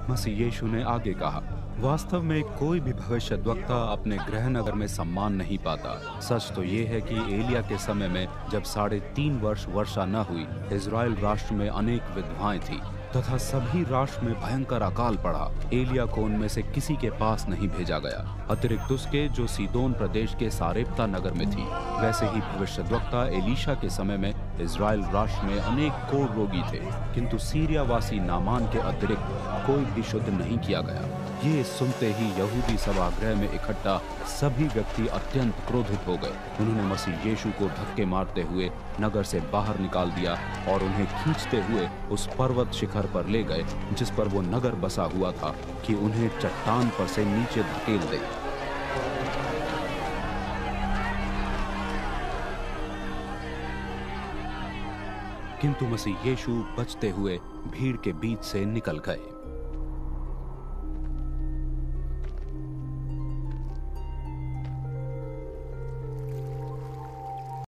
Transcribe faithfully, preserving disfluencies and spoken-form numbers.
मसीह यीशु ने आगे कहा, वास्तव में कोई भी भविष्यद्वक्ता अपने गृह नगर में सम्मान नहीं पाता। सच तो ये है कि एलिया के समय में जब साढ़े तीन वर्ष वर्षा न हुई, इजराइल राष्ट्र में अनेक विधवाएं थी तथा सभी राष्ट्र में भयंकर अकाल पड़ा। एलिया को उनमें से किसी के पास नहीं भेजा गया, अतिरिक्त उसके जो सीदोन प्रदेश के सारेप्ता नगर में थी। वैसे ही भविष्यद्वक्ता एलीशा के समय में इजराइल राष्ट्र में अनेक कोढ़ रोगी थे, किंतु सीरियावासी नामान के अतिरिक्त कोई भी शुद्ध नहीं किया गया। ये सुनते ही यहूदी सभागृह में इकट्ठा सभी व्यक्ति अत्यंत क्रोधित हो गए। उन्होंने मसीह यीशु को धक्के मारते हुए नगर से बाहर निकाल दिया और उन्हें खींचते हुए उस पर्वत शिखर पर ले गए जिस पर वो नगर बसा हुआ था, कि उन्हें चट्टान पर से नीचे धकेल दे। किंतु मसीह यीशु बचते हुए भीड़ के बीच से निकल गए।